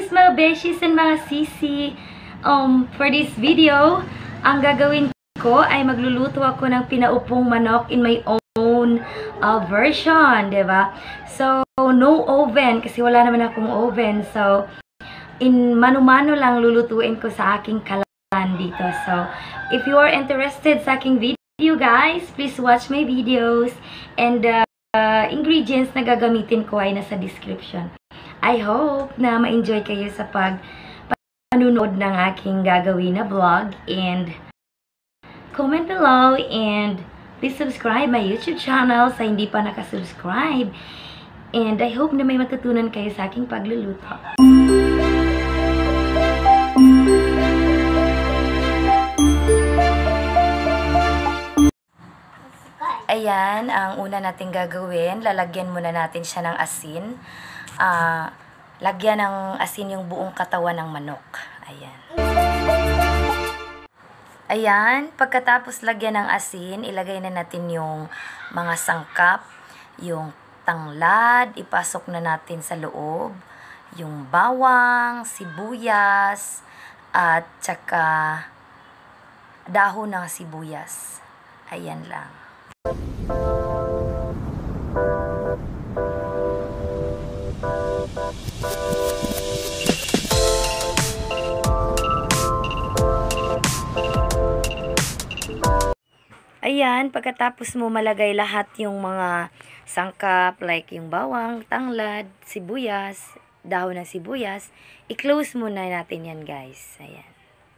guys, mga beshies and mga sisi. For this video, ang gagawin ko ay magluluto ako ng pinaupong manok in my own version, diba? So, no oven kasi wala naman akong oven. So, in mano-mano lang lulutuin ko sa aking kalan dito. So, if you are interested sa aking video, guys, please watch my videos. And ingredients na gagamitin ko ay nasa description. I hope na ma-enjoy kayo sa panunood ng aking gagawin na vlog. And comment below and please subscribe my YouTube channel sa hindi pa nakasubscribe. And I hope na may matutunan kayo sa aking pagluluto. Ayan, ang una natin gagawin, lalagyan muna natin siya ng asin. Lagyan ng asin yung buong katawan ng manok. Ayan. Ayan, pagkatapos lagyan ng asin, ilagay na natin yung mga sangkap, yung tanglad, ipasok na natin sa loob, yung bawang, sibuyas, at saka dahon ng sibuyas. Ayan lang. Ayan, pagkatapos mo malagay lahat yung mga sangkap, like yung bawang, tanglad, sibuyas, dahon ng sibuyas, i-close muna natin yan, guys. Ayan.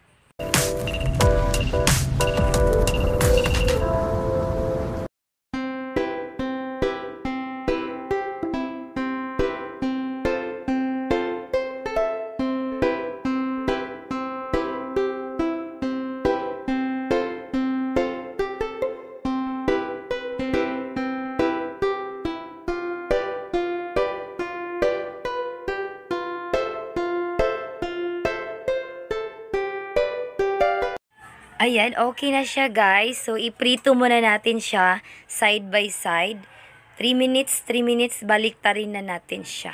Ayan, okay na siya, guys. So, iprito muna natin siya side by side. 3 minutes, baliktarin na natin siya.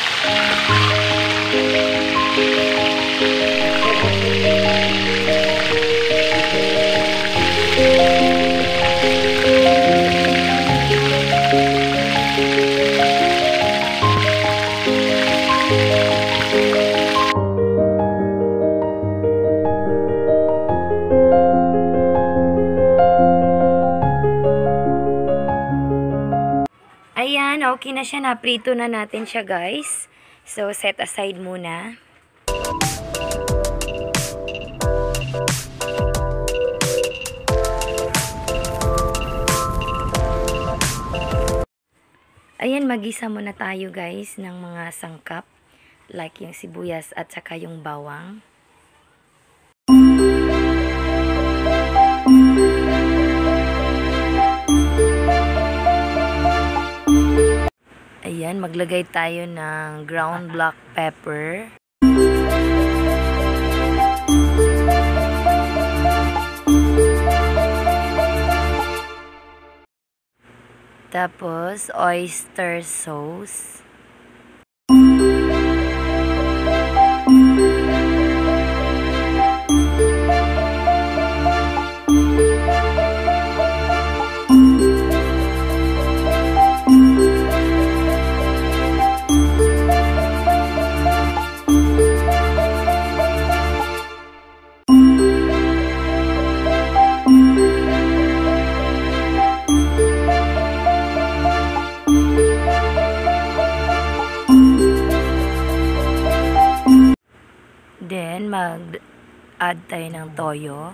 Ayan, okay na siya. Naprito na natin siya, guys. So, set aside muna. Ayan, magisa muna tayo, guys, ng mga sangkap. Like yung sibuyas at saka yung bawang. Ayan, maglagay tayo ng ground black pepper. Tapos, oyster sauce. Then, mag-add tayo ng toyo.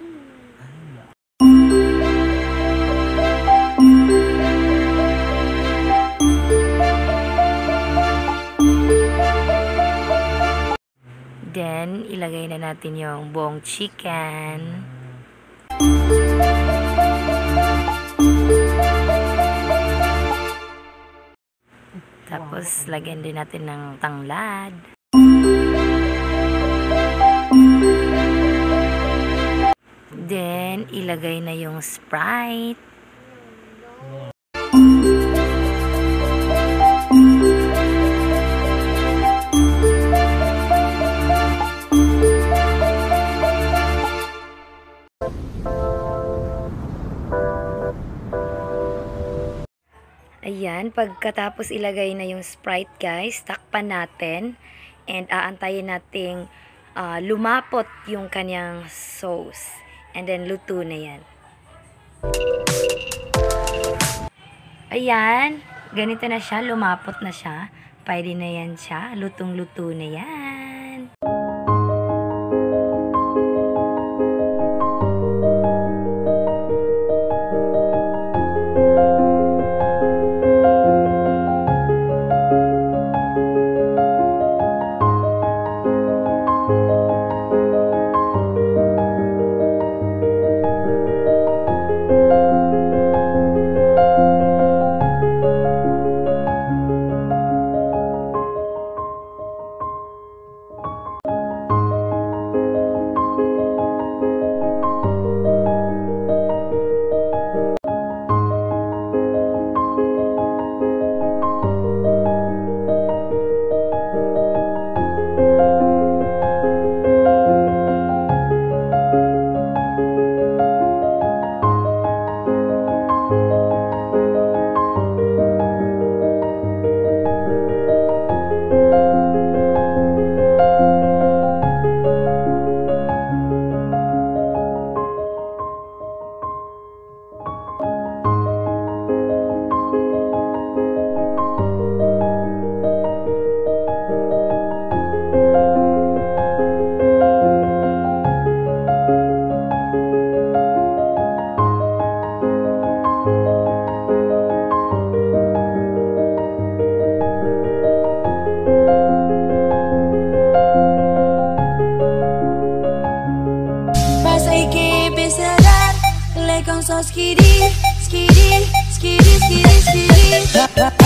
Then, ilagay na natin yung buong chicken. Tapos, lagyan din natin ng tanglad. Then, ilagay na yung Sprite. pagkatapos ilagay na yung Sprite guys, takpan natin and aantayin nating lumapot yung kanyang sauce. And then luto na yan. Ayan, ganito na siya, lumapot na siya. Pwede na yan siya, lutong-luto na yan. So skitty, skitty, skitty, skitty, skitty.